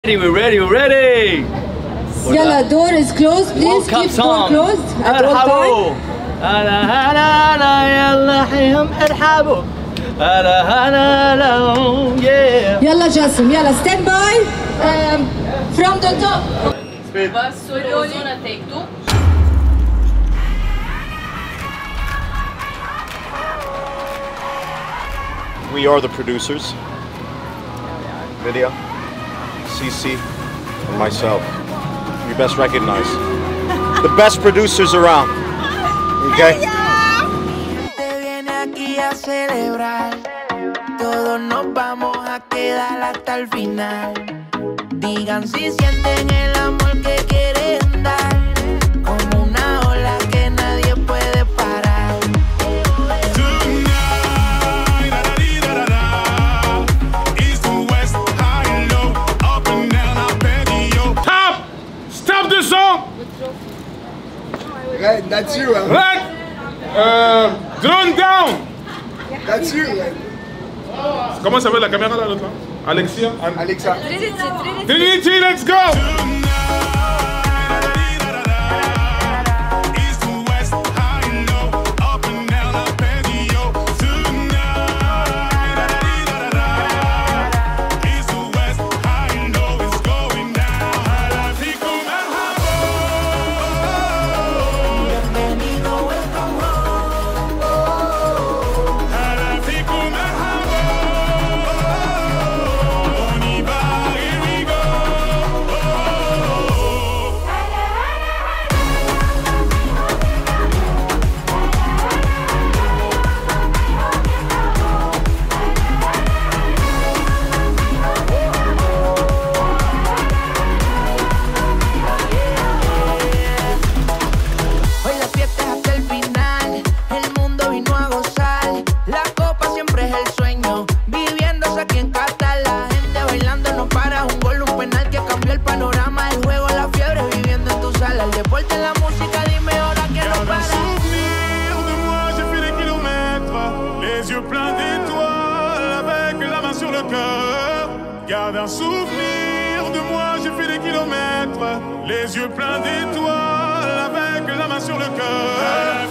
We're ready, we're ready! Yalla, door is closed, please keep door closed at all time. Arhabo! Yalla Jassim, yalla, stand by from the top. Speed. OZUNA take 2. We are the producers. Lydia, CC, and myself. You best recognize. The best producers around. Okay? Todos nos vamos a quedar hasta el final. Digan si sienten el amor que quieren dar, como una ola que nadie puede parar. Stop the song! Right, that's you. Right! Drone down! That's you. Comment s'appelle la caméra là, l'autre là? Alexia? Alexa. Trinity, let's go! Garde un souvenir de moi, j'ai fait des kilomètres, les yeux pleins d'étoiles, avec la main sur le cœur.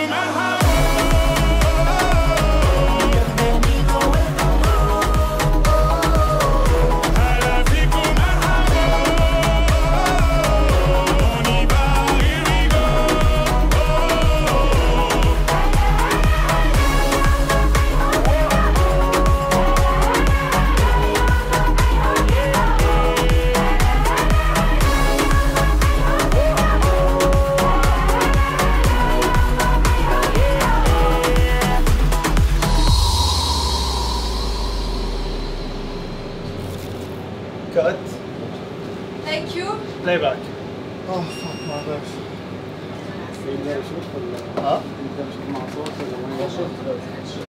Cut. Thank you. Playback. Oh fuck my gosh. Huh?